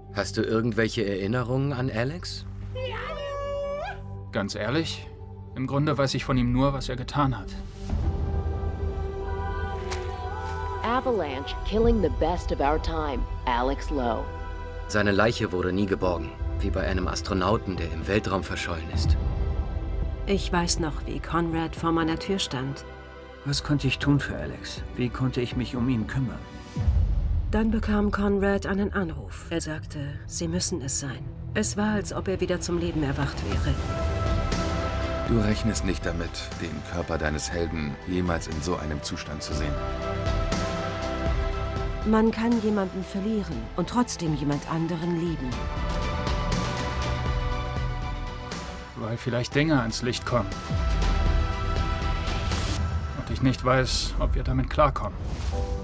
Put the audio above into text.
Hast du irgendwelche Erinnerungen an Alex? Ganz ehrlich, im Grunde weiß ich von ihm nur, was er getan hat. Avalanche killing the best of our time, Alex Lowe. Seine Leiche wurde nie geborgen, wie bei einem Astronauten, der im Weltraum verschollen ist. Ich weiß noch, wie Conrad vor meiner Tür stand. Was konnte ich tun für Alex? Wie konnte ich mich um ihn kümmern? Dann bekam Conrad einen Anruf. Er sagte, sie müssen es sein. Es war, als ob er wieder zum Leben erwacht wäre. Du rechnest nicht damit, den Körper deines Helden jemals in so einem Zustand zu sehen. Man kann jemanden verlieren und trotzdem jemand anderen lieben. Weil vielleicht Dinge ans Licht kommen. Und ich nicht weiß, ob wir damit klarkommen.